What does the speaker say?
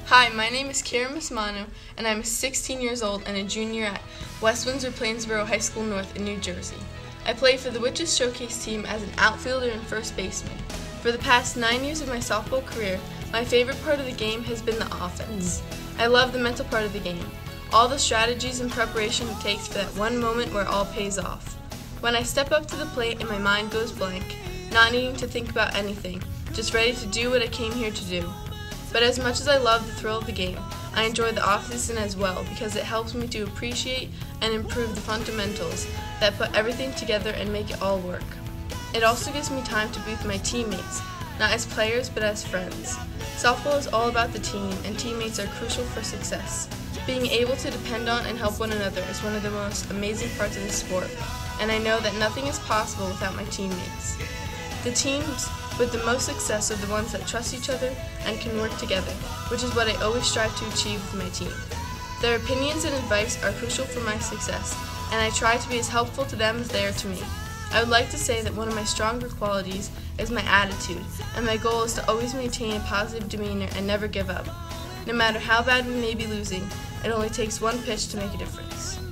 Hi, my name is Kira Mismano, and I'm 16 years old and a junior at West Windsor-Plainsboro High School North in New Jersey. I play for the Witches Showcase team as an outfielder and first baseman. For the past 9 years of my softball career, my favorite part of the game has been the offense. I love the mental part of the game, all the strategies and preparation it takes for that one moment where all pays off. When I step up to the plate and my mind goes blank, not needing to think about anything, just ready to do what I came here to do. But as much as I love the thrill of the game, I enjoy the off-season as well because it helps me to appreciate and improve the fundamentals that put everything together and make it all work. It also gives me time to be with my teammates, not as players but as friends. Softball is all about the team, and teammates are crucial for success. Being able to depend on and help one another is one of the most amazing parts of this sport, and I know that nothing is possible without my teammates. The teams with the most success are the ones that trust each other and can work together, which is what I always strive to achieve with my team. Their opinions and advice are crucial for my success, and I try to be as helpful to them as they are to me. I would like to say that one of my stronger qualities is my attitude, and my goal is to always maintain a positive demeanor and never give up. No matter how bad we may be losing, it only takes one pitch to make a difference.